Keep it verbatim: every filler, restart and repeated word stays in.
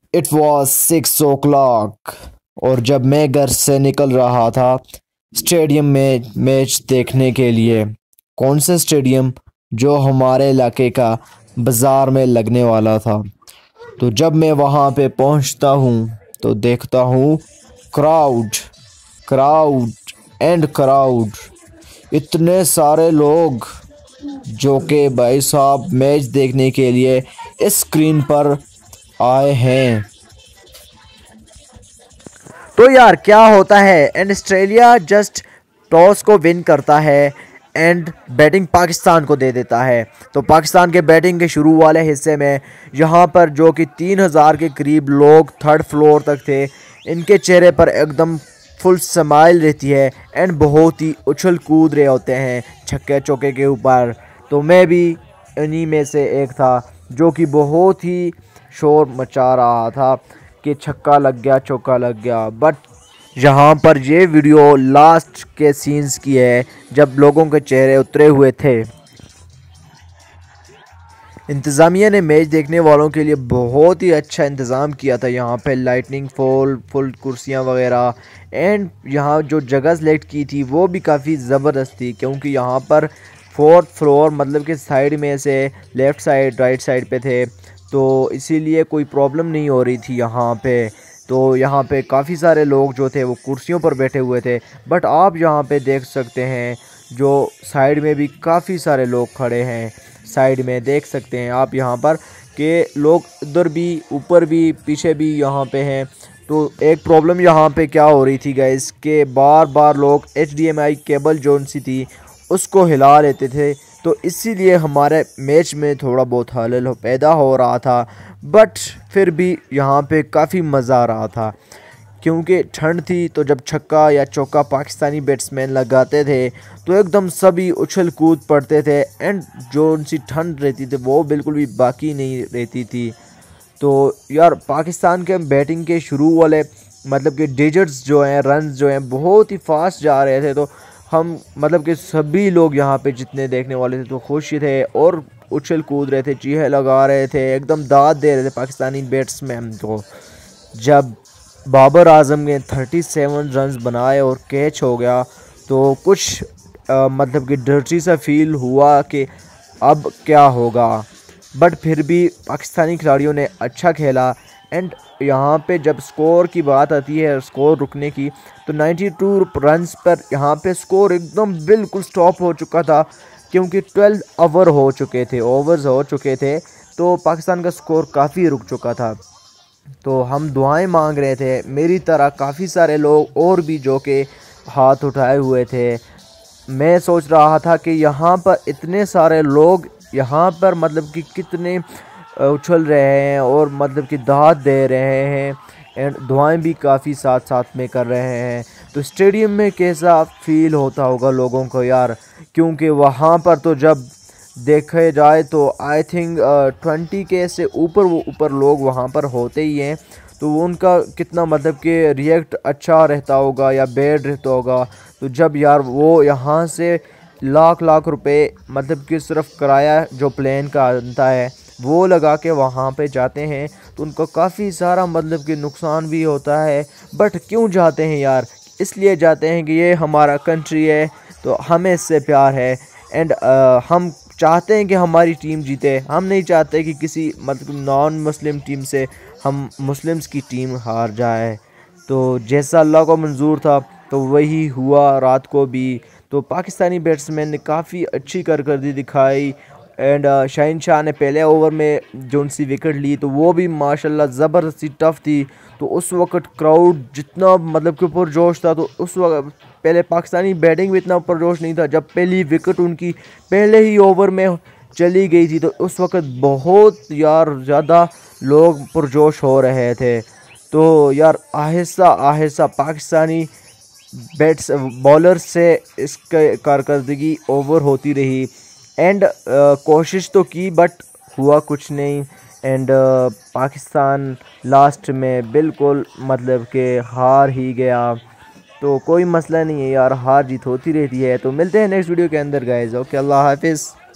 It was six o'clock और जब मैं घर से निकल रहा था स्टेडियम में मैच देखने के लिए। कौन सा स्टेडियम? जो हमारे इलाके का बाज़ार में लगने वाला था। तो जब मैं वहाँ पे पहुँचता हूँ तो देखता हूँ क्राउड क्राउड एंड क्राउड, इतने सारे लोग जो कि भाई साहब मैच देखने के लिए इस स्क्रीन पर आए हैं। तो यार क्या होता है, एंड ऑस्ट्रेलिया जस्ट टॉस को विन करता है एंड बैटिंग पाकिस्तान को दे देता है। तो पाकिस्तान के बैटिंग के शुरू वाले हिस्से में यहाँ पर जो कि तीन हज़ार के करीब लोग थर्ड फ्लोर तक थे, इनके चेहरे पर एकदम फुल स्माइल रहती है एंड बहुत ही उछल कूद रहे होते हैं छक्के चौके के ऊपर। तो मैं भी इन्हीं में से एक था जो कि बहुत ही शोर मचा रहा था कि छक्का लग गया, चौका लग गया। बट यहाँ पर ये वीडियो लास्ट के सीन्स की है जब लोगों के चेहरे उतरे हुए थे। इंतज़ामिया ने मैच देखने वालों के लिए बहुत ही अच्छा इंतज़ाम किया था। यहाँ पे लाइटनिंग फॉल फुल कुर्सियाँ वगैरह, एंड यहाँ जो जगह सेलेक्ट की थी वो भी काफ़ी ज़बरदस्त थी, क्योंकि यहाँ पर फोर्थ फ्लोर मतलब कि साइड में से लेफ़्ट साइड राइट साइड पे थे, तो इसीलिए कोई प्रॉब्लम नहीं हो रही थी यहाँ पे। तो यहाँ पे काफ़ी सारे लोग जो थे वो कुर्सियों पर बैठे हुए थे। बट आप यहाँ पे देख सकते हैं जो साइड में भी काफ़ी सारे लोग खड़े हैं। साइड में देख सकते हैं आप यहाँ पर कि लोग उधर भी ऊपर भी पीछे भी यहाँ पे हैं। तो एक प्रॉब्लम यहाँ पे क्या हो रही थी गाइस कि बार बार लोग H D M I cable जोन सी थी उसको हिला लेते थे, तो इसीलिए हमारे मैच में थोड़ा बहुत हलचल पैदा हो रहा था। बट फिर भी यहाँ पे काफ़ी मज़ा आ रहा था क्योंकि ठंड थी। तो जब छक्का या चौका पाकिस्तानी बैट्समैन लगाते थे तो एकदम सभी उछल कूद पड़ते थे, एंड जो उनसी ठंड रहती थी वो बिल्कुल भी बाकी नहीं रहती थी। तो यार पाकिस्तान के बैटिंग के शुरू वाले मतलब कि डिजिट्स जो हैं, रन्स जो हैं, बहुत ही फास्ट जा रहे थे। तो हम मतलब कि सभी लोग यहाँ पे जितने देखने वाले थे तो खुश थे और उछल कूद रहे थे, चीखे लगा रहे थे, एकदम दाद दे रहे थे पाकिस्तानी बैट्समैन को। जब बाबर आजम ने सैंतीस रन्स बनाए और कैच हो गया तो कुछ आ, मतलब कि डर्टी सा फील हुआ कि अब क्या होगा। बट फिर भी पाकिस्तानी खिलाड़ियों ने अच्छा खेला, एंड यहाँ पे जब स्कोर की बात आती है, स्कोर रुकने की, तो बानवे रन्स पर यहाँ पे स्कोर एकदम बिल्कुल स्टॉप हो चुका था क्योंकि बारह ओवर हो चुके थे ओवर्स हो चुके थे तो पाकिस्तान का स्कोर काफ़ी रुक चुका था। तो हम दुआएं मांग रहे थे, मेरी तरह काफ़ी सारे लोग और भी जो कि हाथ उठाए हुए थे। मैं सोच रहा था कि यहाँ पर इतने सारे लोग यहाँ पर मतलब कि कितने उछल रहे हैं और मतलब कि दाद दे रहे हैं, एंड दुआएं भी काफ़ी साथ साथ में कर रहे हैं। तो स्टेडियम में कैसा फील होता होगा लोगों को यार, क्योंकि वहाँ पर तो जब देखे जाए तो आई थिंक ट्वेंटी के से ऊपर वो ऊपर लोग वहाँ पर होते ही हैं। तो वो उनका कितना मतलब कि रिएक्ट अच्छा रहता होगा या बैड रहता होगा। तो जब यार वो यहाँ से लाख लाख रुपए मतलब कि सिर्फ किराया जो प्लेन का आता है वो लगा के वहाँ पे जाते हैं, तो उनको काफ़ी सारा मतलब कि नुकसान भी होता है। बट क्यों जाते हैं यार? इसलिए जाते हैं कि ये हमारा कंट्री है तो हमें इससे प्यार है, एंड हम चाहते हैं कि हमारी टीम जीते। हम नहीं चाहते कि किसी मतलब नॉन मुस्लिम टीम से हम मुस्लिम्स की टीम हार जाए। तो जैसा अल्लाह को मंजूर था तो वही हुआ रात को भी। तो पाकिस्तानी बैट्समैन ने काफ़ी अच्छी कारकर्दगी दिखाई, एंड शाहीन शाह ने पहले ओवर में जो उनसी विकेट ली तो वो भी माशाल्लाह ज़बरदस्ती टफ़ थी। तो उस वक्त क्राउड जितना मतलब कि पुरजोश था, तो उस वक्त पहले पाकिस्तानी बैटिंग भी इतना पुरजोश नहीं था। जब पहली विकेट उनकी पहले ही ओवर में चली गई थी तो उस वक्त बहुत यार ज़्यादा लोग पुरजोश हो रहे थे। तो यार आहिस्ता आहिस्ता पाकिस्तानी बैट्स बॉलर से इसके कारकर्दगी ओवर होती रही, एंड कोशिश तो की बट हुआ कुछ नहीं, एंड पाकिस्तान लास्ट में बिल्कुल मतलब कि हार ही गया। तो कोई मसला नहीं है यार, हार जीत होती रहती है। तो मिलते हैं नेक्स्ट वीडियो के अंदर गाइस। ओके, अल्लाह हाफिज़।